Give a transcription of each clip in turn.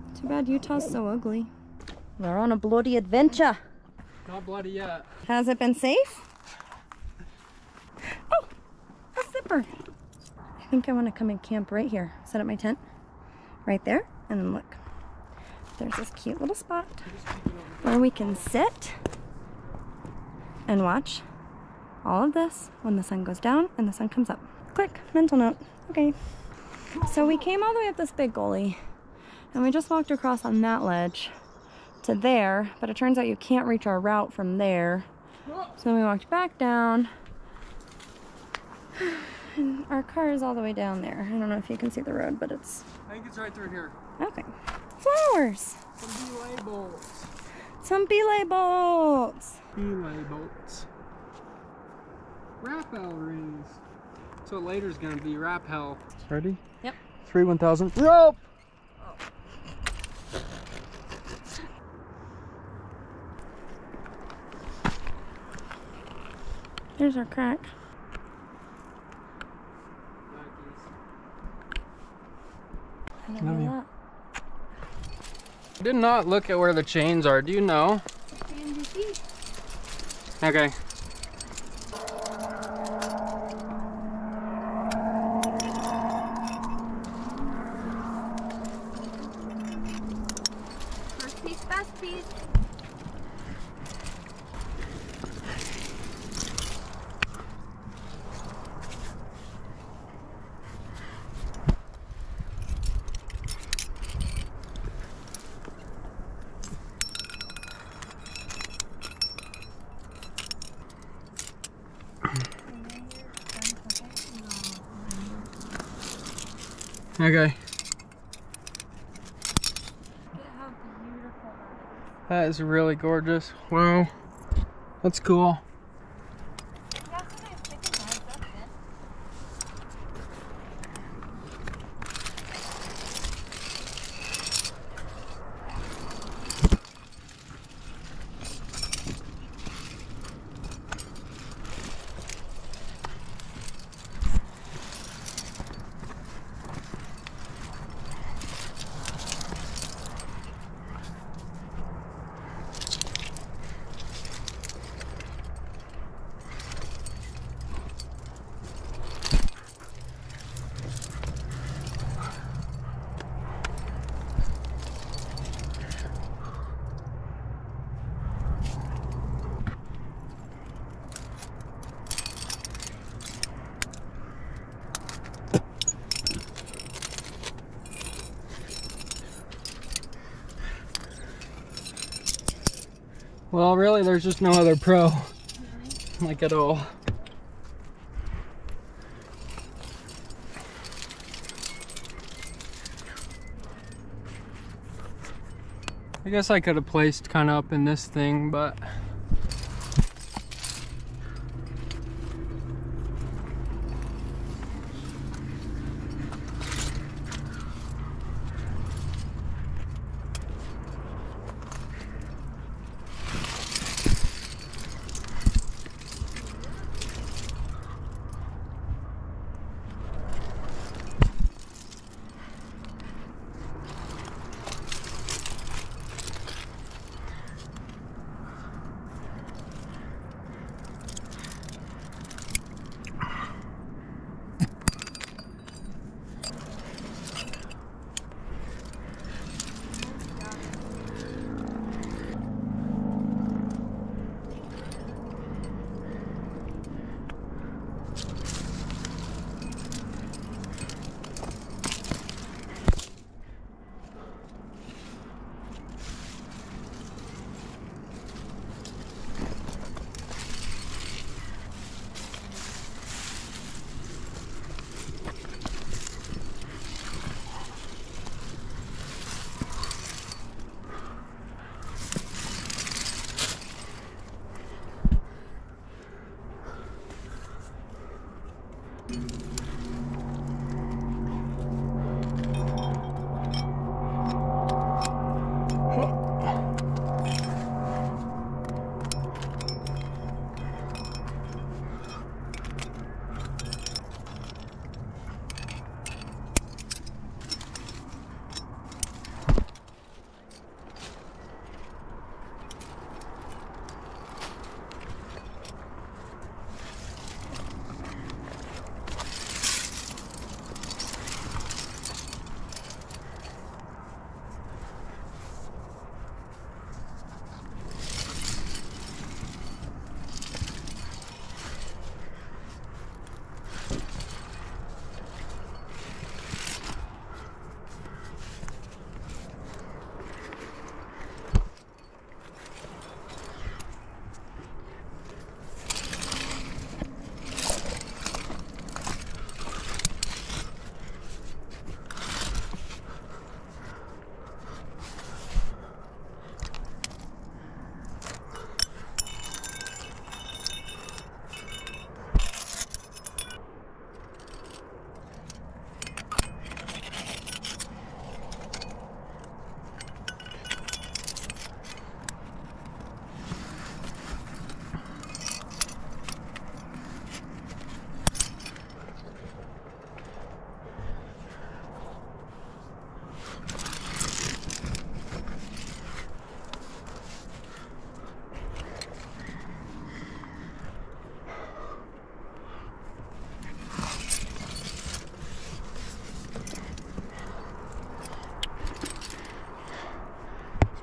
Too bad Utah's so ugly. We're on a bloody adventure. Not bloody yet. Has it been safe? Oh, a zipper. I think I want to come and camp right here. Set up my tent right there, and then look. There's this cute little spot where we can sit and watch all of this when the sun goes down and the sun comes up. Click, mental note. Okay. So we came all the way up this big gully and we just walked across on that ledge to there, but it turns out you can't reach our route from there. So we walked back down and our car is all the way down there. I don't know if you can see the road, but it's... I think it's right through here. Okay. Flowers. Some belay bolts. Some belay bolts. Belay bolts. Rappel rings. So later's gonna be rappel. Ready? Yep. 3 1000. Rope! There's our crack. Love you. I did not look at where the chains are. Do you know? Okay. First piece, fast piece. Okay. Look at how beautiful that That is really gorgeous. Wow. That's cool. is. Yeah, so nice. Thick and wide, that's good. Well, really, there's just no other pro. Like at all. I guess I could have placed kind of up in this thing, but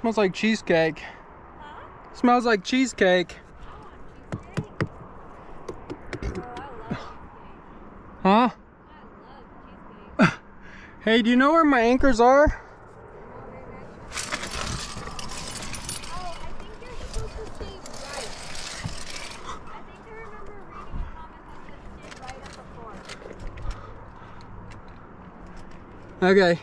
Smells like cheesecake. Huh? Smells like cheesecake. Oh, cheesecake? Oh, I love cheesecake. Huh? I love cheesecake. Hey, do you know where my anchors are? Oh, I think you're supposed to stay right. I think I remember reading a comment that said stay right at the floor. Okay.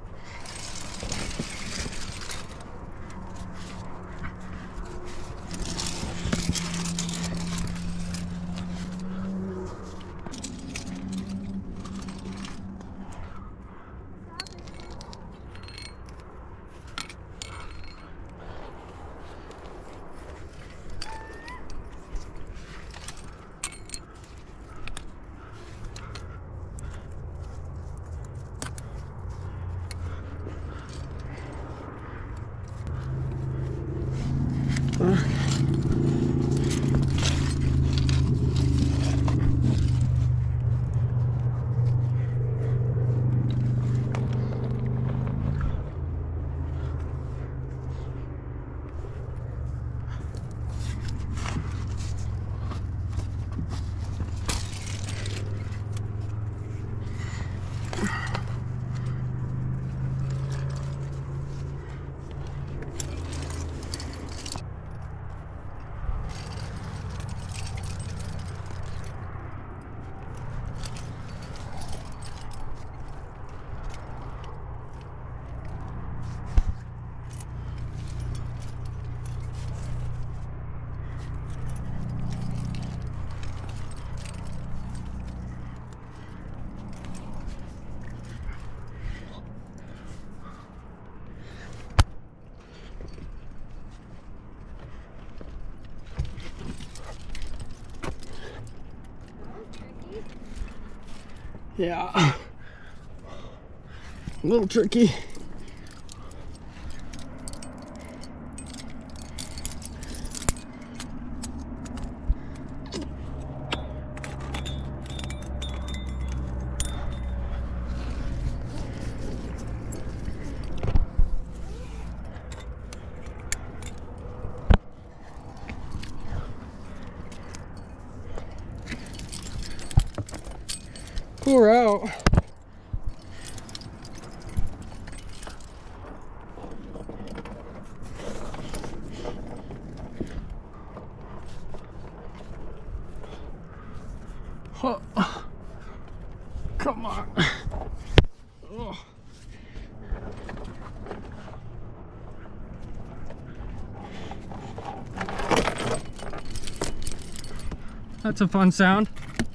Yeah. A little tricky. Pour out. Oh, come on. Oh. That's a fun sound.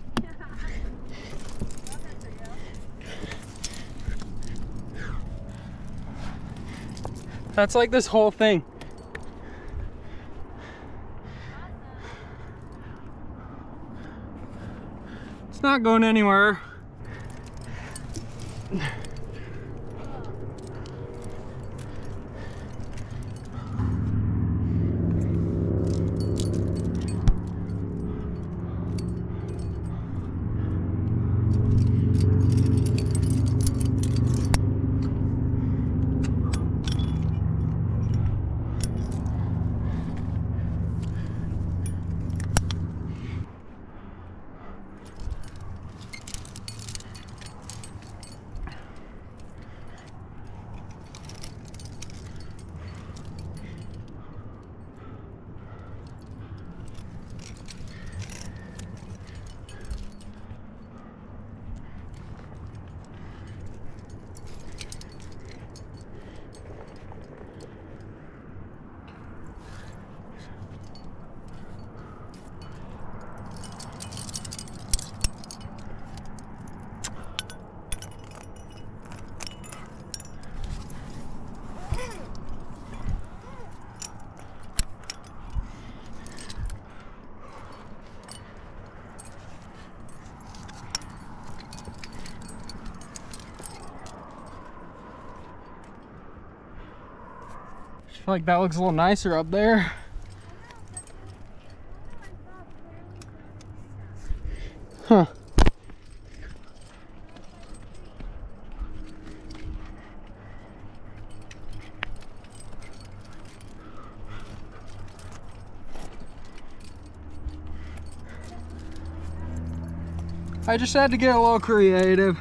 That's like this whole thing. It's not going anywhere. I feel like that looks a little nicer up there. Huh. I just had to get a little creative.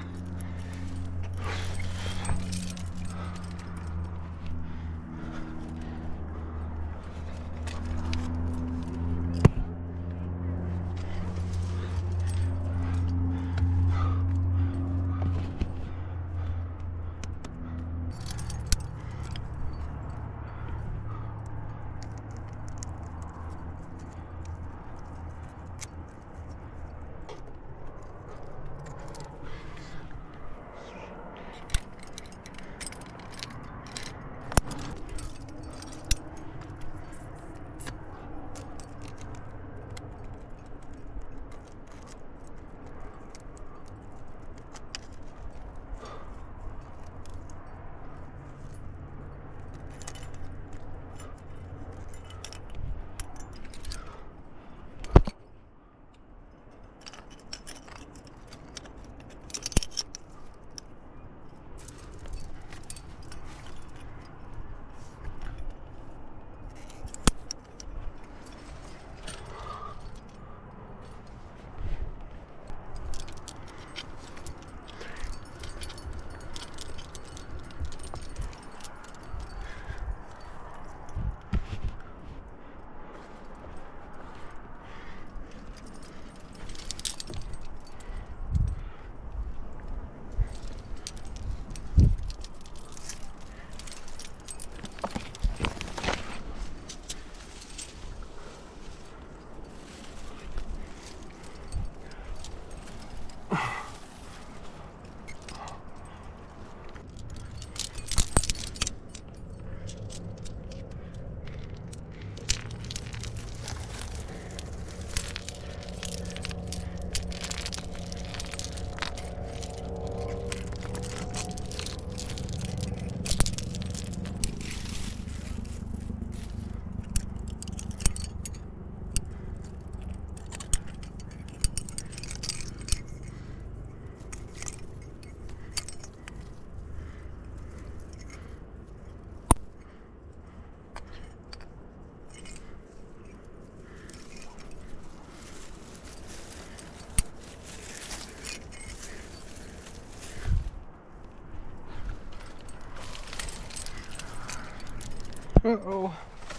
Uh-oh.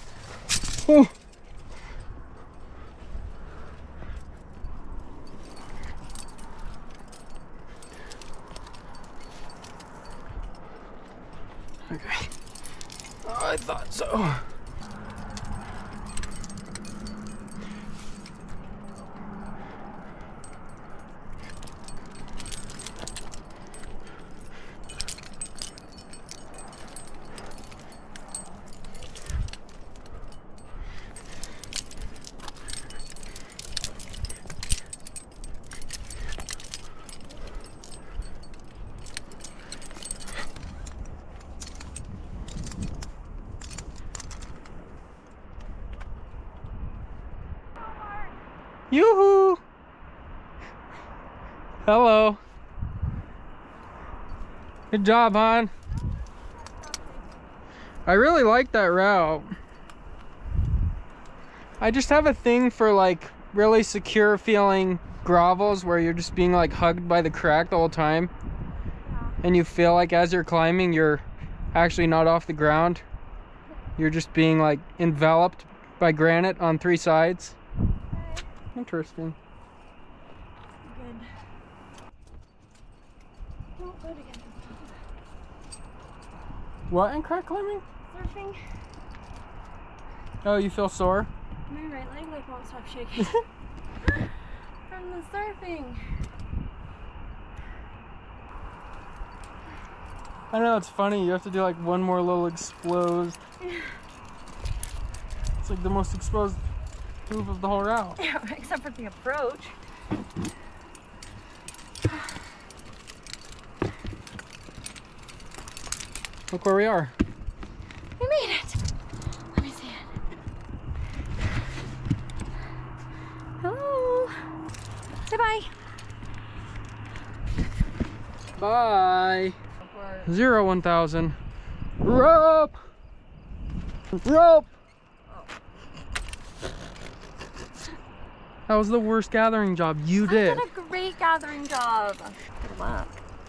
Oh. Okay. Oh, I thought so. Yoo-hoo! Hello. Good job, hon. I really like that route. I just have a thing for like really secure feeling gravels where you're just being like hugged by the crack the whole time. Yeah. And you feel like as you're climbing, you're actually not off the ground. You're just being like enveloped by granite on 3 sides. Interesting. Good. Oh, good again. What in crack climbing? Surfing. Oh, you feel sore? My right leg like won't stop shaking. From the surfing. I know, it's funny. You have to do like one more little exposed. It's like the most exposed move of the whole route. Yeah, except for the approach. Look where we are. We made it. Let me see it. Hello. Say bye. Bye. 0 1,000. Rope. Rope. That was the worst gathering job you did. I did a great gathering job. Good luck.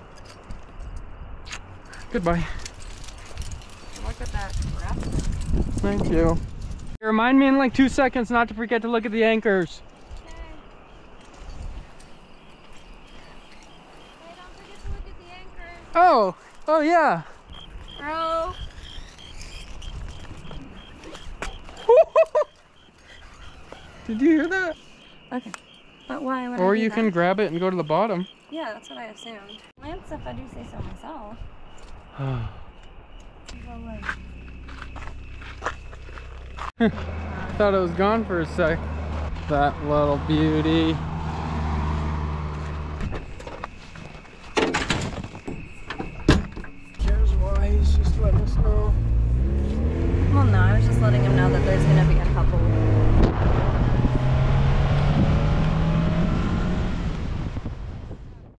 Goodbye. Good luck with that crap. Thank you. Remind me in like 2 seconds not to forget to look at the anchors. Okay. Hey, don't forget to look at the anchors. Oh yeah. Bro. Did you hear that? Okay. But why would I Or do you that? can grab it and go to the bottom. Yeah, that's what I assumed. Lance, if I do say so myself. Thought it was gone for a sec. That little beauty. Here's why he's just letting us know. Well, no, I was just letting him know that there's going to be a